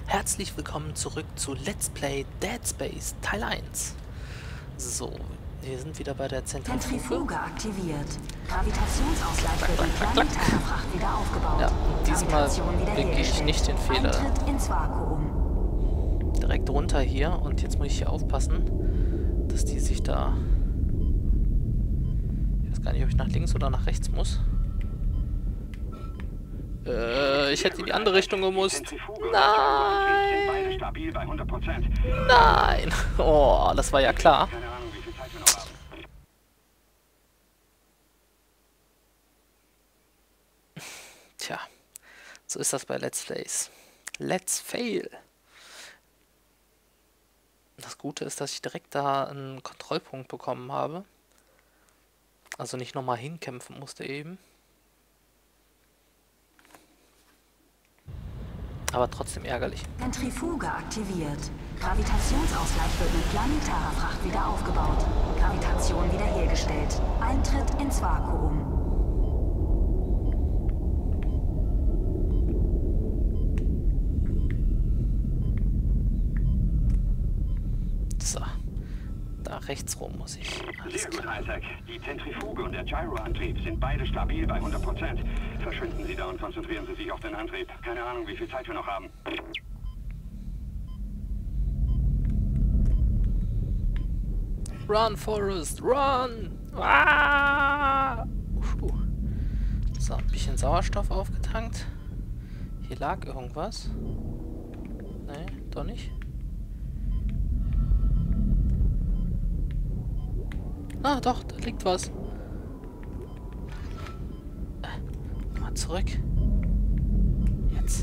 Herzlich willkommen zurück zu Let's Play Dead Space Teil 1. So, wir sind wieder bei der Zentrifuge aktiviert. Gravitationsausgleich für die planetare Fracht wieder aufgebaut. Ja, und diesmal begehe ich nicht den Fehler. Eintritt ins Vakuum. Direkt runter hier und jetzt muss ich hier aufpassen, dass die sich da... Ich weiß gar nicht, ob ich nach links oder nach rechts muss. Ich hätte in die andere Richtung gemusst. Nein! Nein! Oh, das war ja klar. Tja, so ist das bei Let's Plays. Let's Fail! Das Gute ist, dass ich direkt da einen Kontrollpunkt bekommen habe. Also nicht nochmal hinkämpfen musste eben. Aber trotzdem ärgerlich. Zentrifuge aktiviert. Gravitationsausgleich wird mit planetarer Fracht wieder aufgebaut. Gravitation wiederhergestellt. Eintritt ins Vakuum. So. Da rechts rum muss ich. Alles Sehr gut, klar. Isaac. Die Zentrifuge und der Gyroantrieb sind beide stabil bei 100%. Verschwinden Sie da und konzentrieren Sie sich auf den Antrieb. Keine Ahnung, wie viel Zeit wir noch haben. Run, Forrest, run! Ah! So, ein bisschen Sauerstoff aufgetankt. Hier lag irgendwas. Nee, doch nicht. Ah, doch, da liegt was. Mal zurück. Jetzt.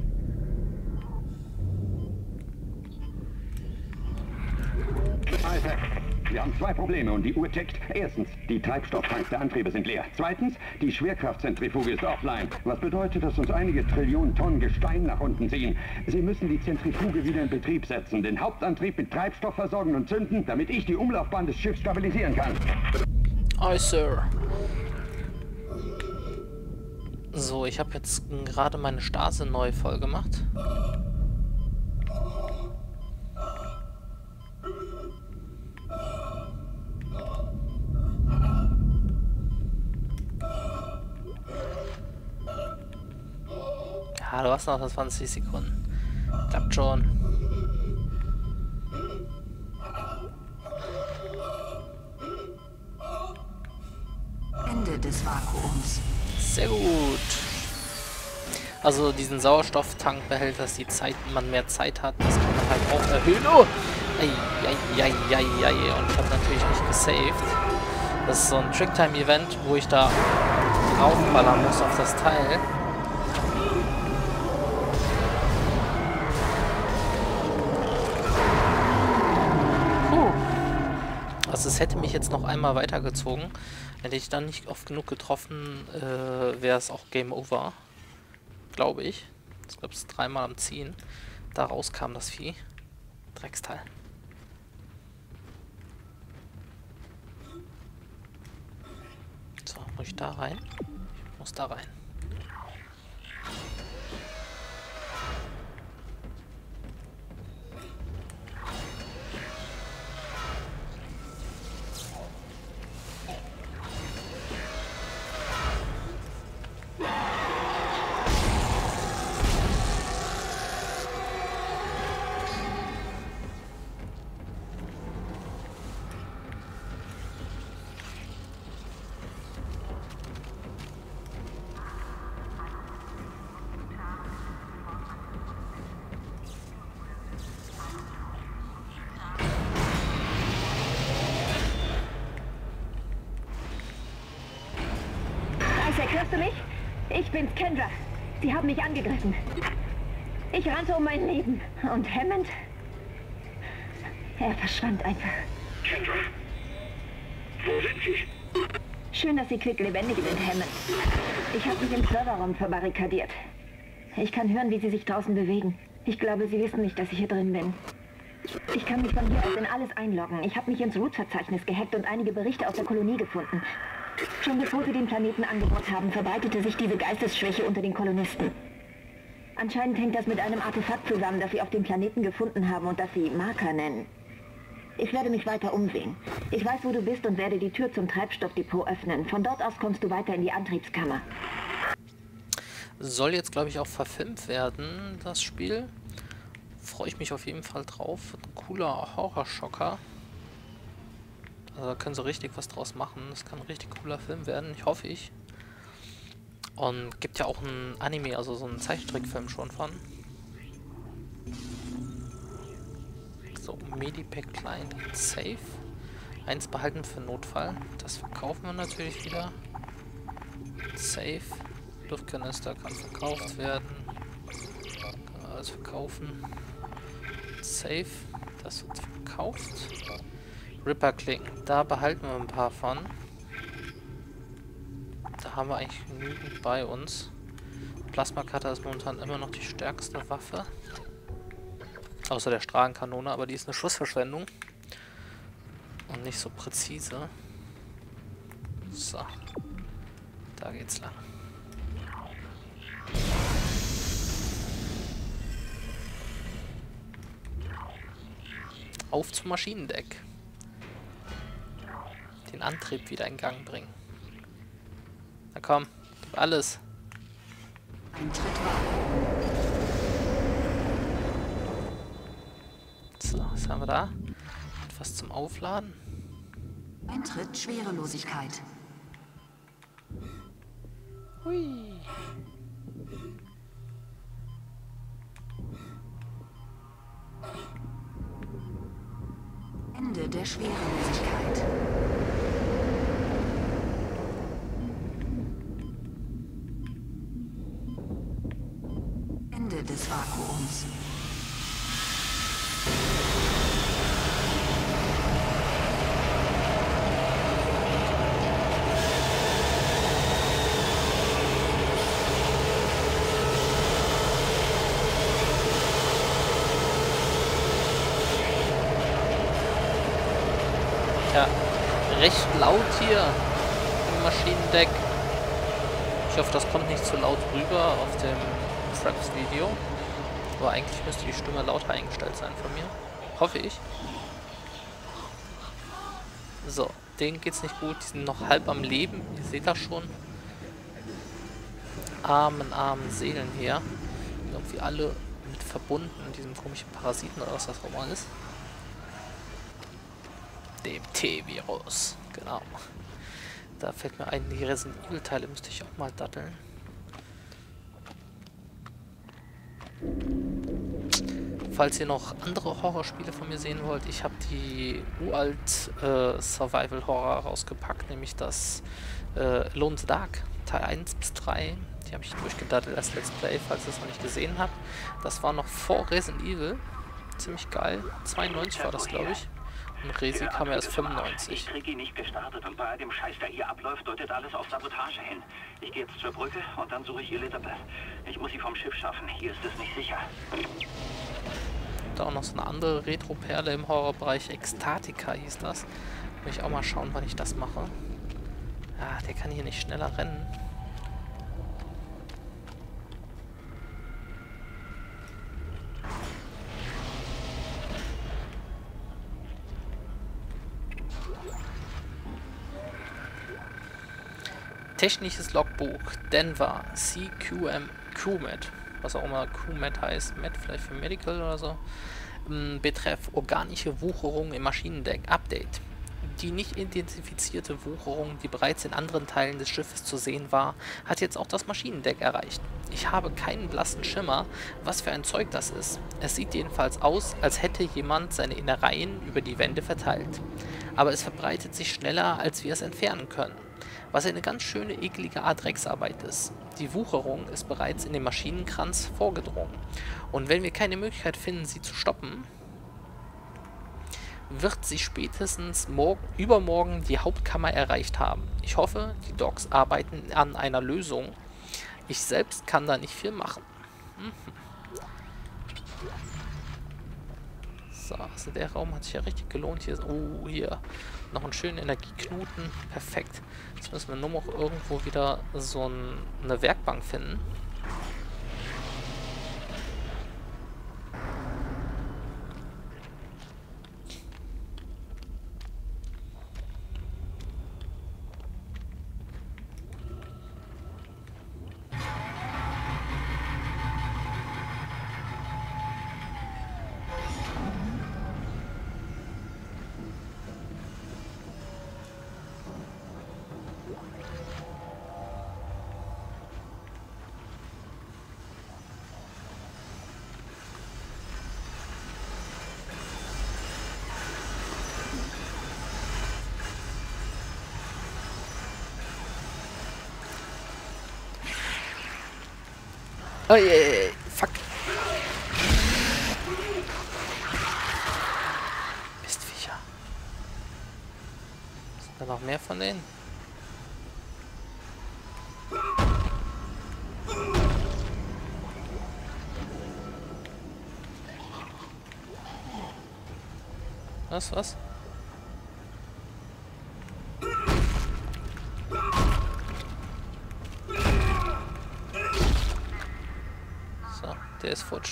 Isaac, wir haben zwei Probleme und die Uhr tickt. Erstens, die Treibstofftanks der Antriebe sind leer. Zweitens, die Schwerkraftzentrifuge ist offline. Was bedeutet, dass uns einige Trillionen Tonnen Gestein nach unten ziehen. Sie müssen die Zentrifuge wieder in Betrieb setzen, den Hauptantrieb mit Treibstoff versorgen und zünden, damit ich die Umlaufbahn des Schiffs stabilisieren kann. Aye, Sir. So, ich habe jetzt gerade meine Stase neu voll gemacht. Ja, du hast noch 20 Sekunden. Klappt schon. Ende des Vakuums. Sehr gut. Also diesen Sauerstofftank behält, dass man mehr Zeit hat. Das kann man halt auch erhöhen. Oh! Eieieiei. Und ich habe natürlich nicht gesaved. Das ist so ein Tricktime-Event, wo ich da draufballern muss auf das Teil. Also es hätte mich jetzt noch einmal weitergezogen. Hätte ich dann nicht oft genug getroffen, wäre es auch Game Over. Glaube ich. Ich glaube, es ist dreimal am Ziehen. Da raus kam das Vieh. Drecksteil. So, muss ich da rein? Ich muss da rein. Isaac, hörst du mich? Ich bin's, Kendra. Sie haben mich angegriffen. Ich rannte um mein Leben. Und Hammond? Er verschwand einfach. Kendra? Wo sind Sie? Schön, dass Sie quicklebendig sind, Hammond. Ich habe mich im Serverraum verbarrikadiert. Ich kann hören, wie Sie sich draußen bewegen. Ich glaube, Sie wissen nicht, dass ich hier drin bin. Ich kann mich von hier aus in alles einloggen. Ich habe mich ins Root-Verzeichnis gehackt und einige Berichte aus der Kolonie gefunden. Schon bevor sie den Planeten angebaut haben, verbreitete sich diese Geistesschwäche unter den Kolonisten. Anscheinend hängt das mit einem Artefakt zusammen, das sie auf dem Planeten gefunden haben und das sie Marker nennen. Ich werde mich weiter umsehen. Ich weiß, wo du bist und werde die Tür zum Treibstoffdepot öffnen. Von dort aus kommst du weiter in die Antriebskammer. Soll jetzt, glaube ich, auch verfilmt werden, das Spiel. Freue ich mich auf jeden Fall drauf. Ein cooler Horrorschocker. Also da können sie richtig was draus machen. Das kann ein richtig cooler Film werden, ich hoffe ich. Und gibt ja auch ein Anime, also so einen Zeichentrickfilm schon von. So, Medipack Client und Safe. 1 behalten für Notfall. Das verkaufen wir natürlich wieder. Safe. Luftkanister kann verkauft werden. Kann man alles verkaufen. Safe. Das wird verkauft. Ripper-Klingen. Da behalten wir ein paar von. Da haben wir eigentlich genügend bei uns. Plasma-Cutter ist momentan immer noch die stärkste Waffe. Außer der Strahlenkanone, aber die ist eine Schussverschwendung. Und nicht so präzise. So. Da geht's lang. Auf zum Maschinendeck. Den Antrieb wieder in Gang bringen. Na komm, gib alles. So, was haben wir da? Etwas zum Aufladen. Eintritt Schwerelosigkeit. Hui. Ende der Schwerelosigkeit. Ende des Vakuums. Ja, recht laut hier im Maschinendeck. Ich hoffe, das kommt nicht zu laut rüber auf dem Fraps-Video. Aber eigentlich müsste die Stimme lauter eingestellt sein von mir. Hoffe ich. So, denen geht's nicht gut. Die sind noch halb am Leben. Ihr seht das schon. Armen Seelen hier. Irgendwie alle mit verbunden in diesem komischen Parasiten oder was das auch immer ist. Dem T-Virus. Genau. Da fällt mir ein, die Resident Evil Teile müsste ich auch mal datteln. Falls ihr noch andere Horrorspiele von mir sehen wollt, ich habe die uralt Survival Horror rausgepackt, nämlich das Alone in the Dark, Teil 1 bis 3. Die habe ich durchgedattelt als Let's Play, falls ihr es noch nicht gesehen habt. Das war noch vor Resident Evil. Ziemlich geil. 92 war das, glaube ich. Und Resi kam erst 95. Ich kriege ihn nicht gestartet und bei all dem Scheiß, der hier abläuft, deutet alles auf Sabotage hin. Ich gehe jetzt zur Brücke und dann suche ich Elizabeth. Ich muss sie vom Schiff schaffen. Hier ist es nicht sicher. Da auch noch so eine andere Retro-Perle im Horrorbereich. Ecstatica hieß das. Will ich auch mal schauen, wann ich das mache. Ah, der kann hier nicht schneller rennen. Technisches Logbuch, Denver, CQM-QMED, was auch immer QMED heißt, MED vielleicht für Medical oder so, betreff organische Wucherung im Maschinendeck, Update. Die nicht identifizierte Wucherung, die bereits in anderen Teilen des Schiffes zu sehen war, hat jetzt auch das Maschinendeck erreicht. Ich habe keinen blassen Schimmer, was für ein Zeug das ist. Es sieht jedenfalls aus, als hätte jemand seine Innereien über die Wände verteilt. Aber es verbreitet sich schneller, als wir es entfernen können. Was eine ganz schöne, eklige Art Drecksarbeit ist. Die Wucherung ist bereits in den Maschinenkranz vorgedrungen. Und wenn wir keine Möglichkeit finden, sie zu stoppen, wird sie spätestens übermorgen die Hauptkammer erreicht haben. Ich hoffe, die Docs arbeiten an einer Lösung. Ich selbst kann da nicht viel machen. So, also der Raum hat sich ja richtig gelohnt. Hier ist, hier noch einen schönen Energieknoten. Perfekt. Jetzt müssen wir nur noch irgendwo wieder so eine Werkbank finden. Oh je, fuck. Mistviecher. Sind da noch mehr von denen? Was? So, der ist futsch.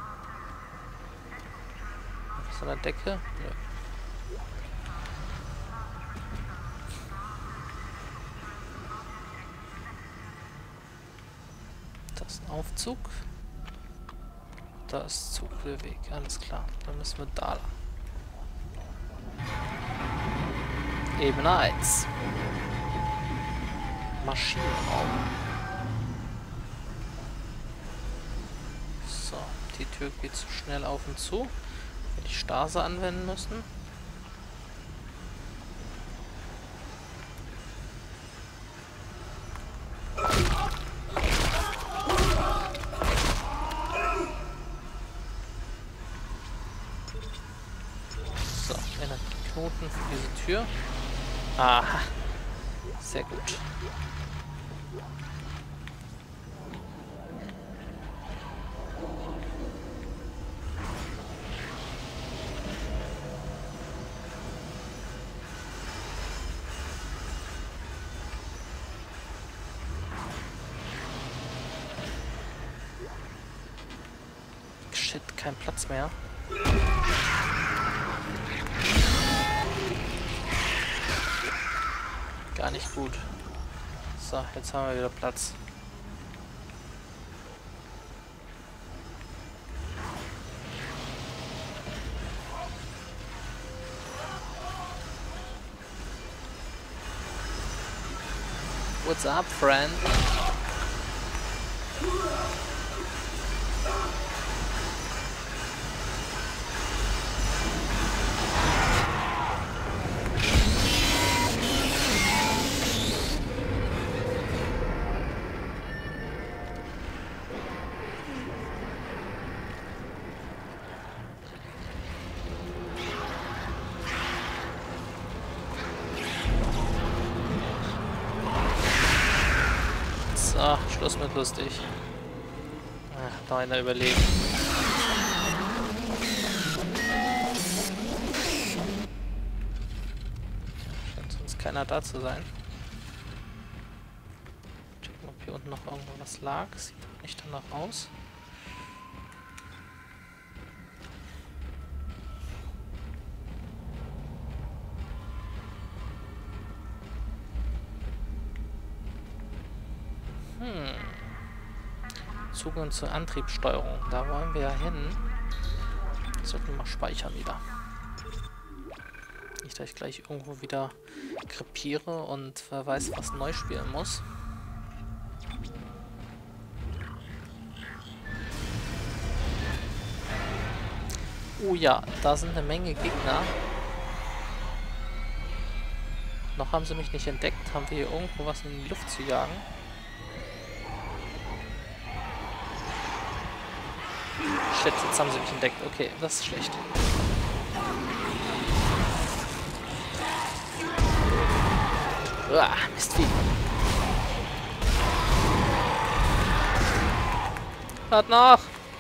Was an der Decke? Nö. Das ist ein Aufzug. Da ist Zugweg, alles klar. Dann müssen wir da lang. Ebene 1. Maschinenraum. So, die Tür geht zu schnell auf und zu. Werde ich Stase anwenden müssen. So, Energieknoten für diese Tür. Aha. Sehr gut. Shit, kein Platz mehr. Gar nicht gut. So, jetzt haben wir wieder Platz. What's up, friend? So, Schluss mit lustig. Ach, noch einer überleben. Scheint sonst keiner da zu sein. Checken, ob hier unten noch irgendwo was lag. Sieht nicht danach aus. Zugang zur Antriebssteuerung. Da wollen wir ja hin. Sollten wir mal speichern wieder. Nicht, dass ich gleich irgendwo wieder krepiere und wer weiß, was neu spielen muss. Oh ja, da sind eine Menge Gegner. Noch haben sie mich nicht entdeckt. Haben wir hier irgendwo was in die Luft zu jagen? Shit, jetzt haben sie mich entdeckt. Okay, das ist schlecht. Uah, Mistvieh. Hört noch!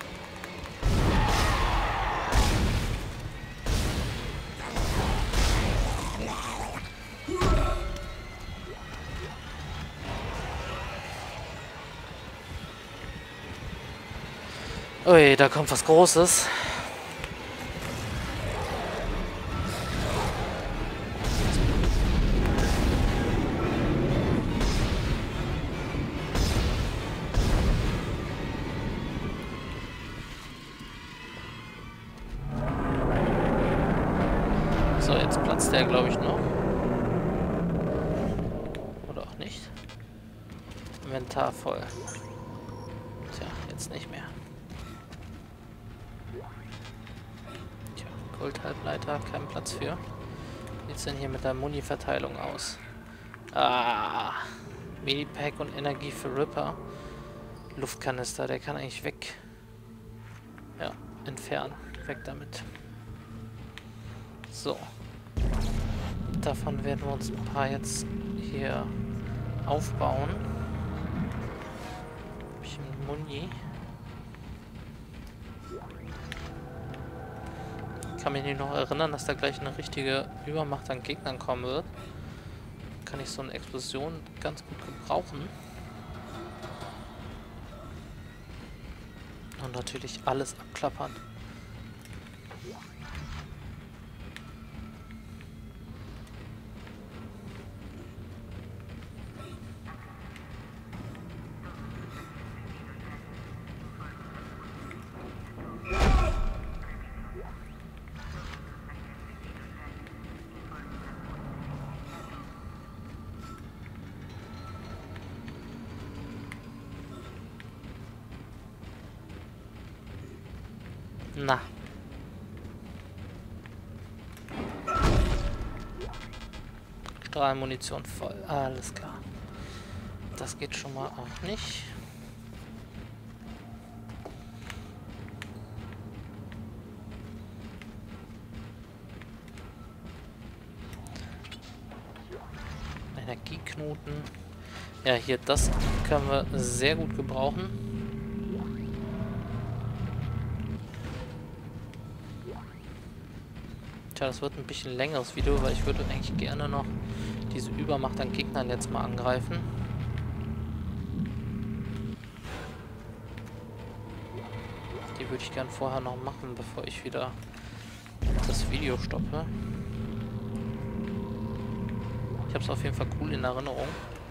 Ui, da kommt was Großes. So, jetzt platzt der, glaube ich, noch. Oder auch nicht. Inventar voll. Tja, jetzt nicht mehr. Goldhalbleiter, kein Platz für. Wie sieht es denn hier mit der Muni-Verteilung aus? Ah, Medipack und Energie für Ripper. Luftkanister, der kann eigentlich weg. Ja, entfernen. Weg damit. So. Davon werden wir uns ein paar jetzt hier aufbauen. Ein bisschen Muni. Ich kann mich nicht noch erinnern, dass da gleich eine richtige Übermacht an Gegnern kommen wird. Kann ich so eine Explosion ganz gut gebrauchen. Und natürlich alles abklappern. Na. Strahlmunition voll. Alles klar. Das geht schon mal auch nicht. Energieknoten. Ja, hier, das können wir sehr gut gebrauchen. Tja, das wird ein bisschen längeres Video, weil ich würde eigentlich gerne noch diese Übermacht an Gegnern jetzt mal angreifen. Die würde ich gern vorher noch machen, bevor ich wieder das Video stoppe. Ich habe es auf jeden Fall cool in Erinnerung.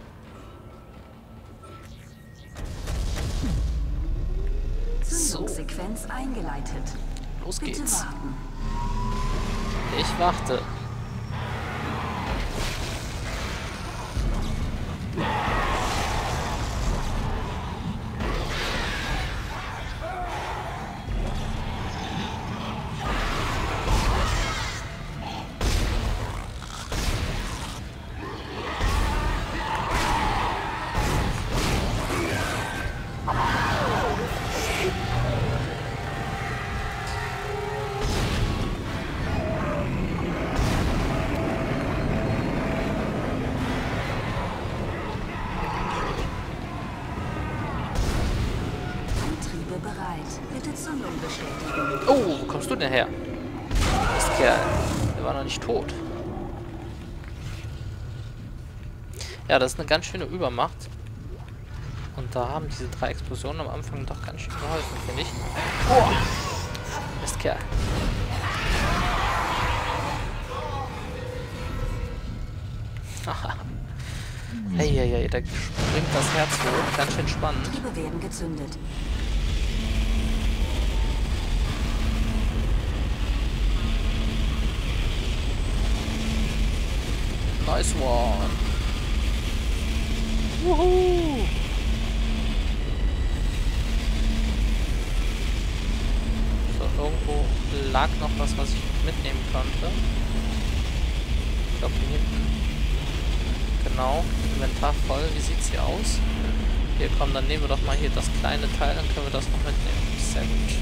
Zündungssequenz eingeleitet. Los Bitte geht's. warten. Ich warte. Bitte Zündung bestätigen. Oh, wo kommst du denn her? Das Kerl. Der war noch nicht tot. Ja, das ist eine ganz schöne Übermacht. Und da haben diese 3 Explosionen am Anfang doch ganz schön geholfen, finde ich. Oh! Das Kerl. Haha. Hey, da springt das Herz hoch. Ganz schön spannend. Triebe werden gezündet. Nice one. Wuhu. So, irgendwo lag noch was ich mitnehmen konnte. Ich glaube hier hinten. Genau, Inventar voll. Wie sieht's hier aus? Hier, komm, dann nehmen wir doch mal hier das kleine Teil, dann können wir das noch mitnehmen. Sehr gut.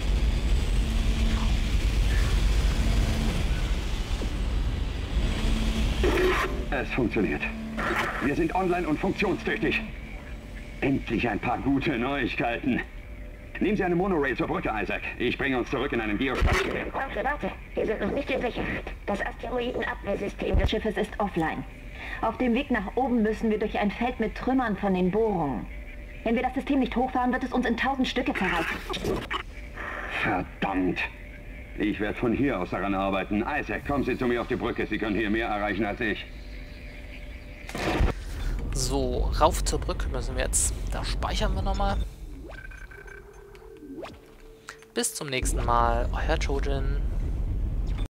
Es funktioniert. Wir sind online und funktionstüchtig. Endlich ein paar gute Neuigkeiten. Nehmen Sie eine Monorail zur Brücke, Isaac. Ich bringe uns zurück in einen Geostationär. Warte. Wir sind noch nicht in Sicherheit. Das Asteroidenabwehrsystem des Schiffes ist offline. Auf dem Weg nach oben müssen wir durch ein Feld mit Trümmern von den Bohrungen. Wenn wir das System nicht hochfahren, wird es uns in 1000 Stücke zerreißen. Verdammt. Ich werde von hier aus daran arbeiten. Isaac, kommen Sie zu mir auf die Brücke. Sie können hier mehr erreichen als ich. So, rauf zur Brücke müssen wir jetzt. Da speichern wir nochmal. Bis zum nächsten Mal. Euer Chojin.